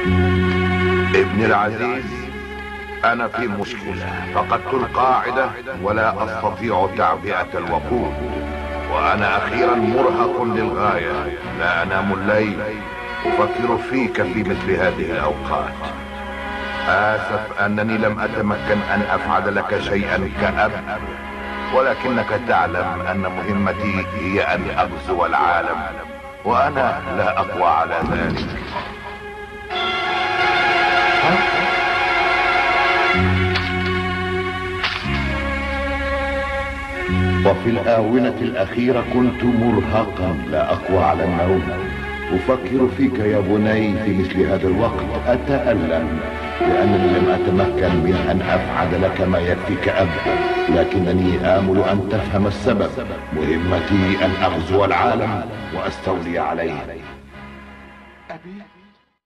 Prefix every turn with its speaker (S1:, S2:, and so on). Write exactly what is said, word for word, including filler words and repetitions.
S1: ابني العزيز، انا في مشكلة. فقدت القاعدة ولا استطيع تعبئة الوقود، وانا اخيرا مرهق للغاية. لا انام الليل افكر فيك في مثل هذه الاوقات. اسف انني لم اتمكن ان افعل لك شيئا كأب، ولكنك تعلم ان مهمتي هي ان اغزو العالم، وانا لا اقوى على ذلك. وفي الآونة الأخيرة كنت مرهقا لا أقوى على النوم. أفكر فيك يا بني في مثل هذا الوقت. أتألم لأنني لم أتمكن من أن أفعل لك ما يكفيك أب، لكنني آمل أن تفهم السبب. مهمتي أن أغزو العالم وأستولي عليه.
S2: أبي